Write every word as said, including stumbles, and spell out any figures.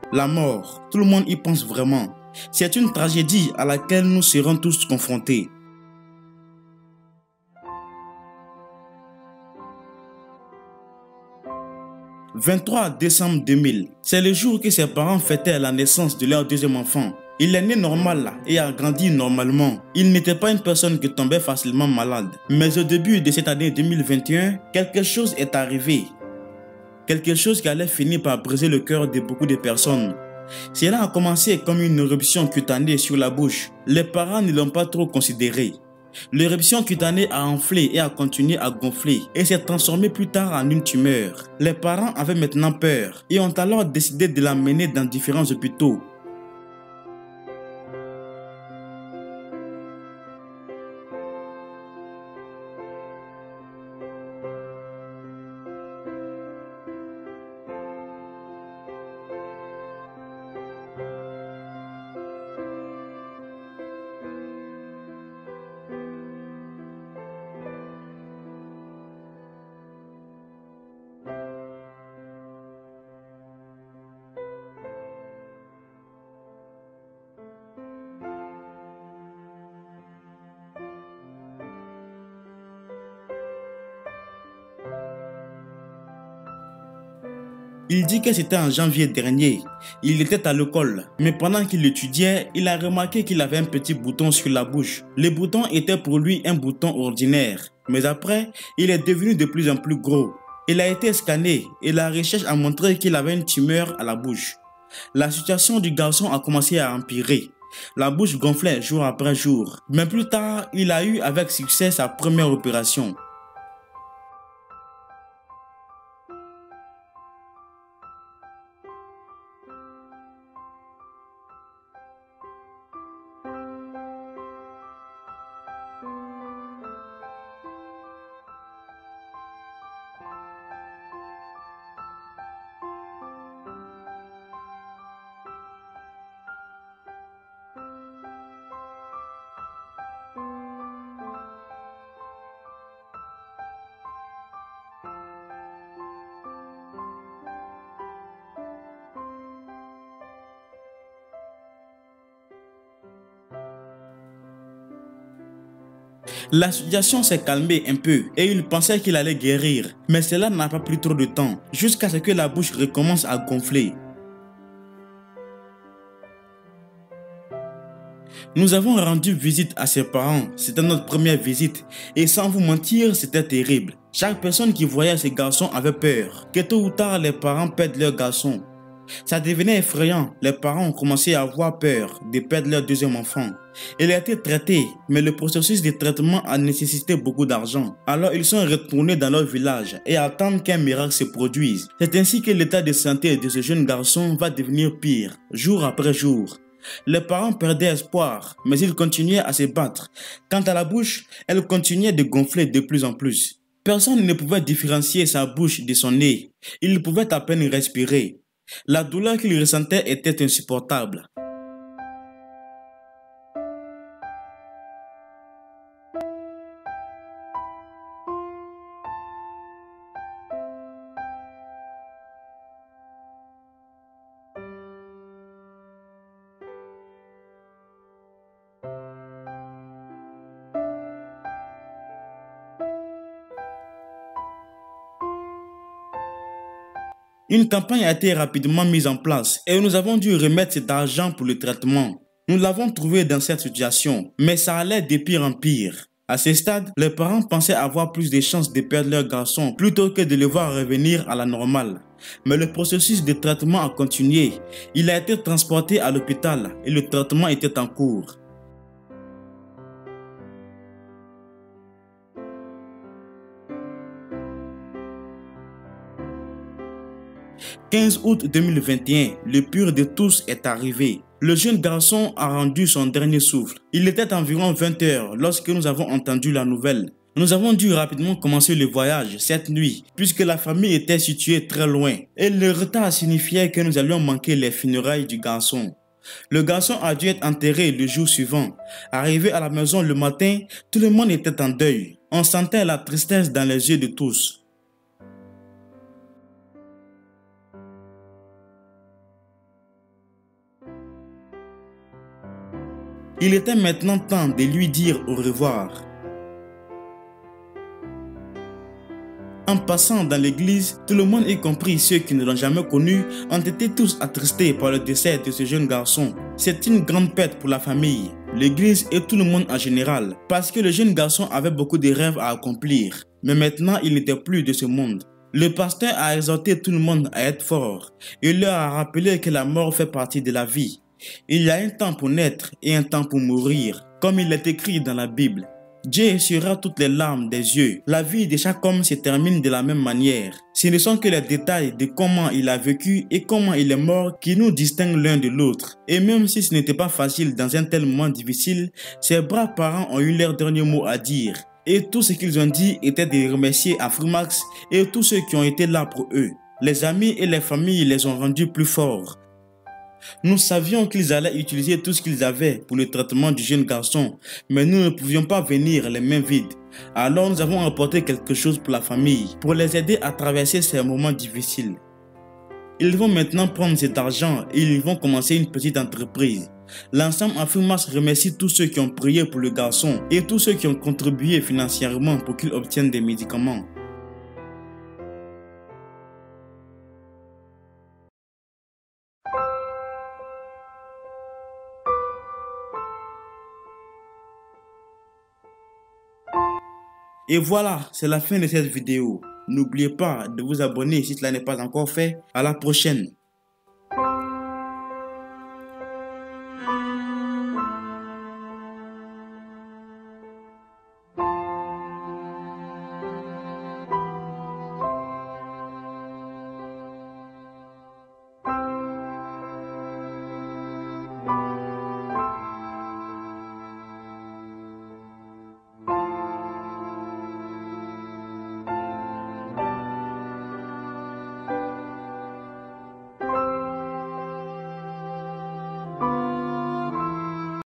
La mort, tout le monde y pense vraiment. C'est une tragédie à laquelle nous serons tous confrontés. vingt-trois décembre deux mille, c'est le jour que ses parents fêtaient la naissance de leur deuxième enfant. Il est né normal et a grandi normalement. Il n'était pas une personne qui tombait facilement malade. Mais au début de cette année deux mille vingt et un, quelque chose est arrivé. Quelque chose qui allait finir par briser le cœur de beaucoup de personnes. Cela a commencé comme une éruption cutanée sur la bouche. Les parents ne l'ont pas trop considéré. L'éruption cutanée a enflé et a continué à gonfler et s'est transformée plus tard en une tumeur. Les parents avaient maintenant peur et ont alors décidé de l'emmener dans différents hôpitaux. Il dit que c'était en janvier dernier. Il était à l'école, mais pendant qu'il étudiait, il a remarqué qu'il avait un petit bouton sur la bouche. Le bouton était pour lui un bouton ordinaire, mais après, il est devenu de plus en plus gros. Il a été scanné et la recherche a montré qu'il avait une tumeur à la bouche. La situation du garçon a commencé à empirer. La bouche gonflait jour après jour, mais plus tard, il a eu avec succès sa première opération. La situation s'est calmée un peu et il pensait qu'il allait guérir, mais cela n'a pas pris trop de temps, jusqu'à ce que la bouche recommence à gonfler. Nous avons rendu visite à ses parents, c'était notre première visite, et sans vous mentir, c'était terrible. Chaque personne qui voyait ces garçons avait peur, que tôt ou tard les parents perdent leur garçon. Ça devenait effrayant, les parents ont commencé à avoir peur de perdre leur deuxième enfant. Il a été traité, mais le processus de traitement a nécessité beaucoup d'argent. Alors ils sont retournés dans leur village et attendent qu'un miracle se produise. C'est ainsi que l'état de santé de ce jeune garçon va devenir pire, jour après jour. Les parents perdaient espoir, mais ils continuaient à se battre. Quant à la bouche, elle continuait de gonfler de plus en plus. Personne ne pouvait différencier sa bouche de son nez. Il pouvait à peine respirer. La douleur qu'il ressentait était insupportable. Une campagne a été rapidement mise en place et nous avons dû remettre cet argent pour le traitement. Nous l'avons trouvé dans cette situation, mais ça allait de pire en pire. À ce stade, les parents pensaient avoir plus de chances de perdre leur garçon plutôt que de le voir revenir à la normale. Mais le processus de traitement a continué. Il a été transporté à l'hôpital et le traitement était en cours. quinze août deux mille vingt et un, le pire de tous est arrivé. Le jeune garçon a rendu son dernier souffle. Il était environ vingt heures lorsque nous avons entendu la nouvelle. Nous avons dû rapidement commencer le voyage cette nuit, puisque la famille était située très loin. Et le retard signifiait que nous allions manquer les funérailles du garçon. Le garçon a dû être enterré le jour suivant. Arrivé à la maison le matin, tout le monde était en deuil. On sentait la tristesse dans les yeux de tous. Il était maintenant temps de lui dire au revoir. En passant dans l'église, tout le monde, y compris ceux qui ne l'ont jamais connu, ont été tous attristés par le décès de ce jeune garçon. C'est une grande perte pour la famille, l'église et tout le monde en général, parce que le jeune garçon avait beaucoup de rêves à accomplir. Mais maintenant, il n'était plus de ce monde. Le pasteur a exhorté tout le monde à être fort. Il leur a rappelé que la mort fait partie de la vie. Il y a un temps pour naître et un temps pour mourir, comme il est écrit dans la Bible. Dieu essuiera toutes les larmes des yeux. La vie de chaque homme se termine de la même manière. Ce ne sont que les détails de comment il a vécu et comment il est mort qui nous distinguent l'un de l'autre. Et même si ce n'était pas facile dans un tel moment difficile, ses braves parents ont eu leur dernier mot à dire. Et tout ce qu'ils ont dit était de remercier Afrimax et tous ceux qui ont été là pour eux. Les amis et les familles les ont rendus plus forts. Nous savions qu'ils allaient utiliser tout ce qu'ils avaient pour le traitement du jeune garçon, mais nous ne pouvions pas venir les mains vides. Alors nous avons apporté quelque chose pour la famille, pour les aider à traverser ces moments difficiles. Ils vont maintenant prendre cet argent et ils vont commencer une petite entreprise. L'ensemble Afrimax remercie tous ceux qui ont prié pour le garçon et tous ceux qui ont contribué financièrement pour qu'il obtienne des médicaments. Et voilà, c'est la fin de cette vidéo. N'oubliez pas de vous abonner si cela n'est pas encore fait. À la prochaine.